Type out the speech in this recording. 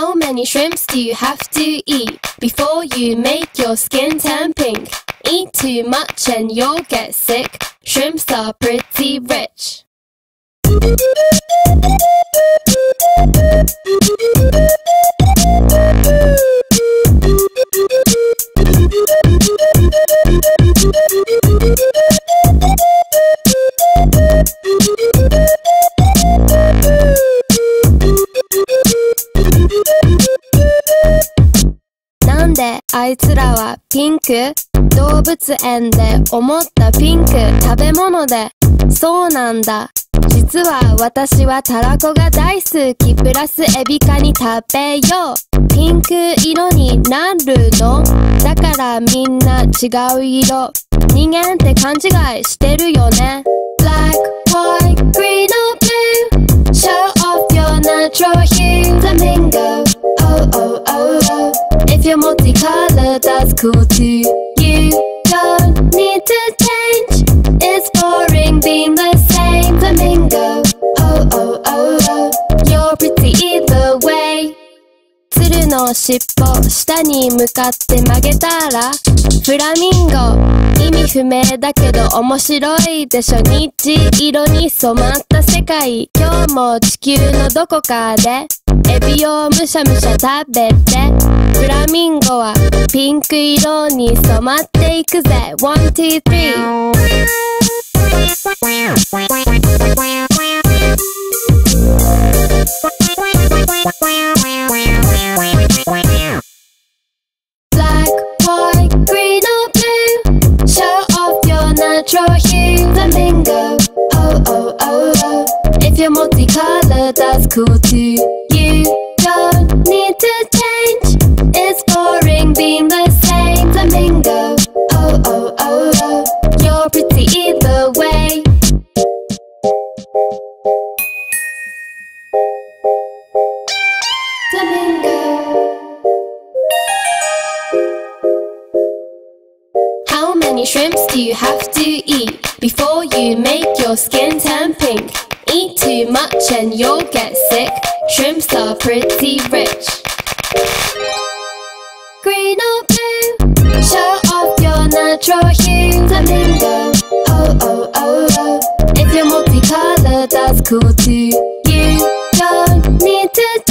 How many shrimps do you have to eat before you make your skin turn pink? Eat too much and you'll get sick. Shrimps are pretty rich.なんであいつらはピンク？動物園で思ったピンク食べ物で。そうなんだ。実は私はたらこが大好き。プラスエビカニ食べよう。ピンク色になるの？だからみんな違う色。人間って勘違いしてるよね。Black, white, green or blue. Show off your natural hue. Flamingo, oh oh oh oh. If you're multicolored, that's cool too. You don't need to change. It's boring being the same. Flamingo, oh oh oh oh. You're pretty either way. 鶴の尻尾下に向かって曲げたらフラミンゴ。意味不明だけど面白いでしょ。虹色に染まった世界。今日も地球のどこかでエビをむしゃむしゃ食べて。フラミンゴはピンク色に染まっていくぜ。One, two, three. Black, white, green or blue. Show off your natural hue. Flamingo, oh oh oh oh. If you're multicolored, that's cool too. You don't need to change. It's boring being the same. Flamingo, oh oh oh oh. You're pretty either way. Flamingo. How many shrimps do you have to eat before you make your skin turn pink? Eat too much and you'll get sick. Shrimps are pretty rich. Green or blue, show off your natural hue. Flamingo, oh oh oh oh. If you're multicolored, that's cool too. You don't need to